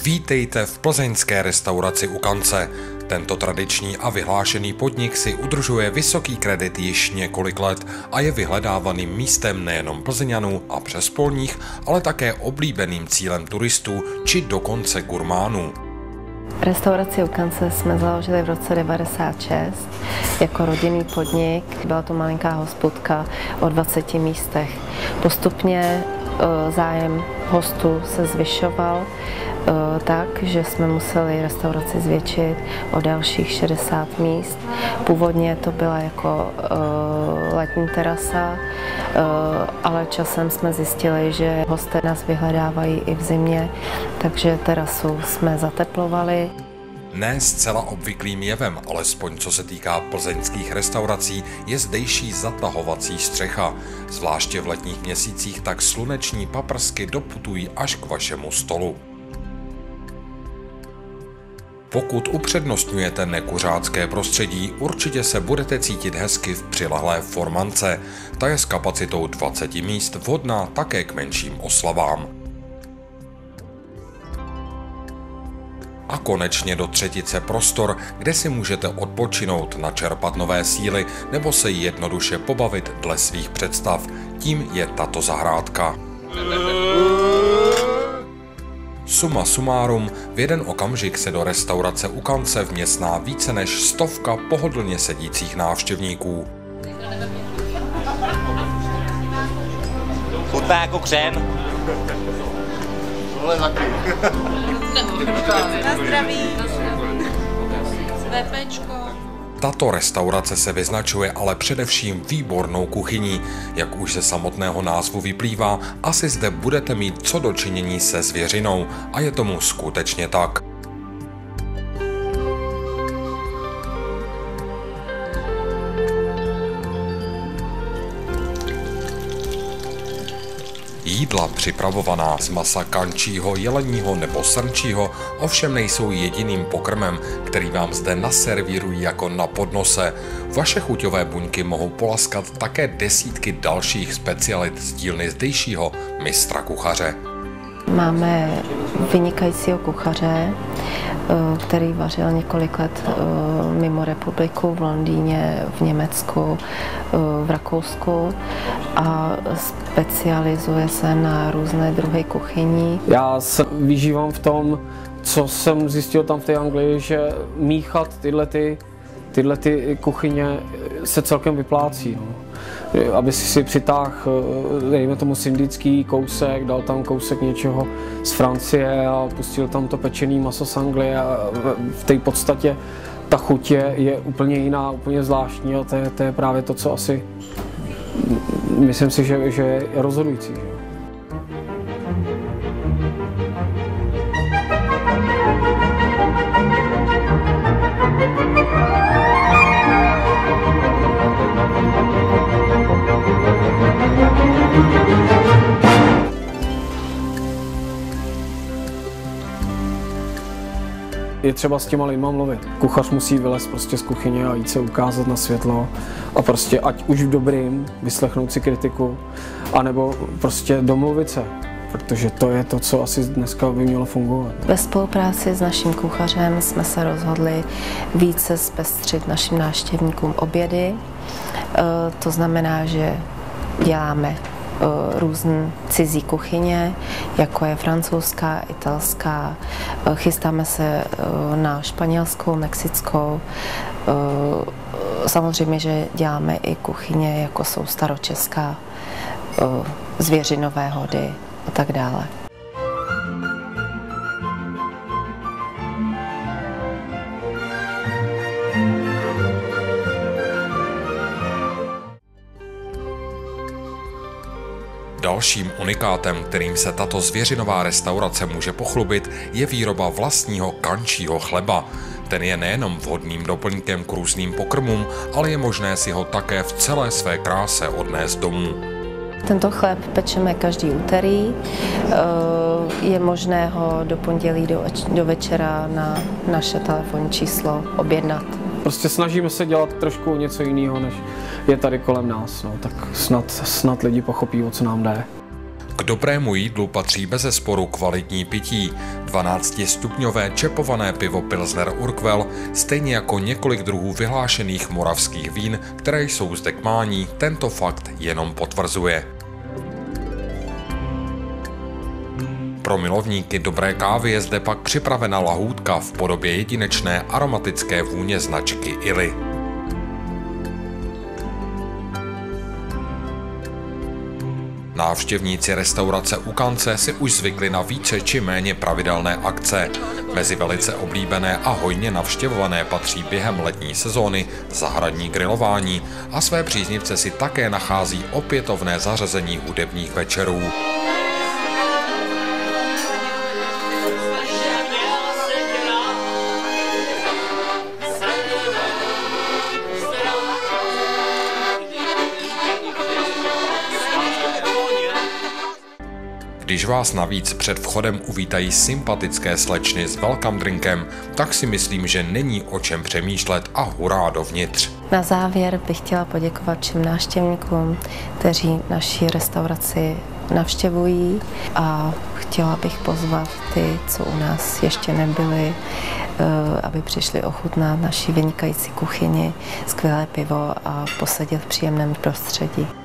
Vítejte v plzeňské restauraci U Kance. Tento tradiční a vyhlášený podnik si udržuje vysoký kredit již několik let a je vyhledávaným místem nejenom Plzeňanů a přespolních, ale také oblíbeným cílem turistů či dokonce gurmánů. Restauraci U Kance jsme založili v roce 1996 jako rodinný podnik. Byla to malinká hospodka o 20 místech. Postupně zájem hostů se zvyšoval tak, že jsme museli restauraci zvětšit o dalších 60 míst. Původně to byla jako letní terasa, ale časem jsme zjistili, že hosté nás vyhledávají i v zimě, takže terasu jsme zateplovali. Ne zcela obvyklým jevem, alespoň co se týká plzeňských restaurací, je zdejší zatahovací střecha. Zvláště v letních měsících tak sluneční paprsky doputují až k vašemu stolu. Pokud upřednostňujete nekuřácké prostředí, určitě se budete cítit hezky v přilehlé formance. Ta je s kapacitou 20 míst vhodná také k menším oslavám. A konečně do třetice prostor, kde si můžete odpočinout, načerpat nové síly nebo se jednoduše pobavit dle svých představ. Tím je tato zahrádka. Suma sumárum, v jeden okamžik se do restaurace U Kance vměstná více než 100 pohodlně sedících návštěvníků. Chutná jako křen. Tohle taky. Na zdraví. VPčko. Tato restaurace se vyznačuje ale především výbornou kuchyní. Jak už ze samotného názvu vyplývá, asi zde budete mít co do činění se zvěřinou a je tomu skutečně tak. Jídla připravovaná z masa kančího, jeleního nebo srnčího ovšem nejsou jediným pokrmem, který vám zde naservírují jako na podnose. Vaše chuťové buňky mohou polaskat také desítky dalších specialit z dílny zdejšího mistra kuchaře. Máme vynikajícího kuchaře, který vařil několik let mimo republiku, v Londýně, v Německu, v Rakousku a specializuje se na různé druhy kuchyní. Já se vyžívám v tom, co jsem zjistil tam v té Anglii, že míchat tyhle kuchyně se celkem vyplácí. No. Aby si přitáhl, dejme tomu syndický kousek, dal tam kousek něčeho z Francie a pustil tam to pečený maso z Anglie a v té podstatě ta chuť je úplně jiná, úplně zvláštní a to je právě to, co asi myslím si, že je rozhodující. Je třeba s těma lidma mluvit. Kuchař musí vylézt prostě z kuchyně a jít se ukázat na světlo a prostě ať už v dobrým vyslechnout si kritiku, anebo prostě domluvit se, protože to je to, co asi dneska by mělo fungovat. Ve spolupráci s naším kuchařem jsme se rozhodli více zpestřit našim návštěvníkům obědy. To znamená, že děláme různé cizí kuchyně, jako je francouzská, italská. Chystáme se na španělskou, mexickou. Samozřejmě, že děláme i kuchyně, jako jsou staročeská, zvěřinové hody a tak dále. Dalším unikátem, kterým se tato zvěřinová restaurace může pochlubit, je výroba vlastního kančího chleba. Ten je nejenom vhodným doplňkem k různým pokrmům, ale je možné si ho také v celé své kráse odnést domů. Tento chléb pečeme každý úterý. Je možné ho do pondělí do večera na naše telefonní číslo objednat. Prostě snažíme se dělat trošku něco jiného, než je tady kolem nás. No. Tak snad lidi pochopí, o co nám jde. K dobrému jídlu patří bezesporu kvalitní pití. 12stupňové čepované pivo Pilsner Urquell, stejně jako několik druhů vyhlášených moravských vín, které jsou zde k mání, tento fakt jenom potvrzuje. Pro milovníky dobré kávy je zde pak připravena lahůdka v podobě jedinečné aromatické vůně značky Illy. Návštěvníci restaurace U Kance si už zvykli na více či méně pravidelné akce. Mezi velice oblíbené a hojně navštěvované patří během letní sezóny zahradní grilování a své příznivce si také nachází opětovné zařazení hudebních večerů. Když vás navíc před vchodem uvítají sympatické slečny s welcome drinkem, tak si myslím, že není o čem přemýšlet a hurá dovnitř. Na závěr bych chtěla poděkovat všem návštěvníkům, kteří naši restauraci navštěvují, a chtěla bych pozvat ty, co u nás ještě nebyli, aby přišli ochutnat naši vynikající kuchyni, skvělé pivo a posedět v příjemném prostředí.